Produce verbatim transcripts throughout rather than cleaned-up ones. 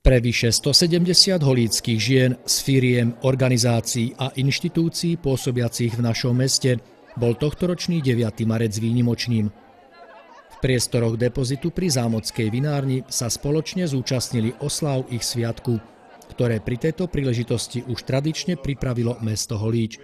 Pre vyše stosedemdesiat holíckych žien z firiem, organizácií a inštitúcií pôsobiacich v našom meste bol tohtoročný deviaty marec výnimočným. V priestoroch depozitu pri Zámodskej vinárni sa spoločne zúčastnili osláv ich sviatku, ktoré pri tejto príležitosti už tradične pripravilo mesto Holíč.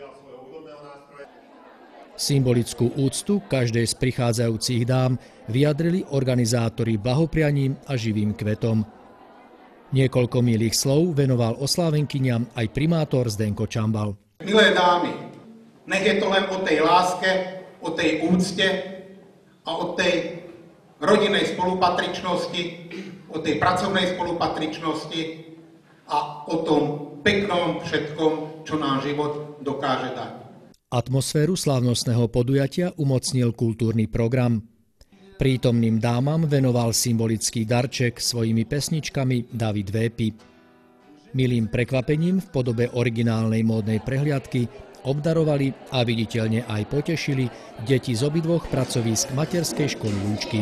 Symbolickú úctu každej z prichádzajúcich dám vyjadrili organizátori blahoprianím a živým kvetom. Niekoľko milých slov venoval oslávenkyniam aj primátor Zdenko Čambal. Milé dámy, nech je to len o tej láske, o tej úcte a o tej rodinnej spolupatričnosti, o tej pracovnej spolupatričnosti a o tom peknom všetkom, čo nám život dokáže dať. Atmosféru slávnostného podujatia umocnil kultúrny program. Prítomným dámam venoval symbolický darček svojimi pesničkami David Vépy. Milým prekvapením v podobe originálnej módnej prehliadky obdarovali a viditeľne aj potešili deti z obidvoch pracovísk materskej školy Lúčky.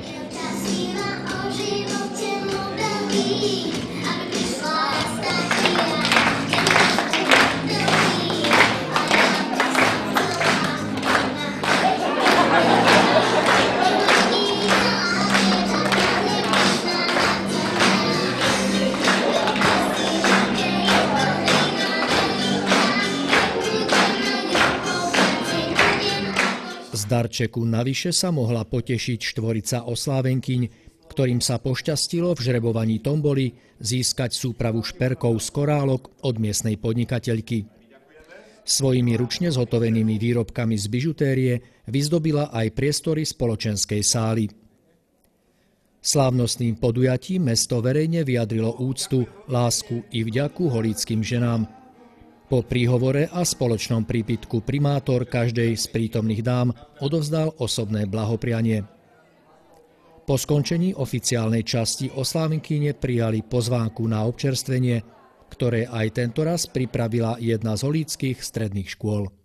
Z darčeku navyše sa mohla potešiť štvorica oslávenkyň, ktorým sa pošťastilo v žrebovaní tomboli získať súpravu šperkov z korálok od miestnej podnikateľky. Svojimi ručne zhotovenými výrobkami z bižutérie vyzdobila aj priestory spoločenskej sály. Slávnostným podujatím mesto verejne vyjadrilo úctu, lásku i vďaku holíckym ženám. Po príhovore a spoločnom prípitku primátor každej z prítomných dám odovzdal osobné blahoprianie. Po skončení oficiálnej časti oslávenkyne prijali pozvánku na občerstvenie, ktoré aj tentoraz pripravila jedna z holíckych stredných škôl.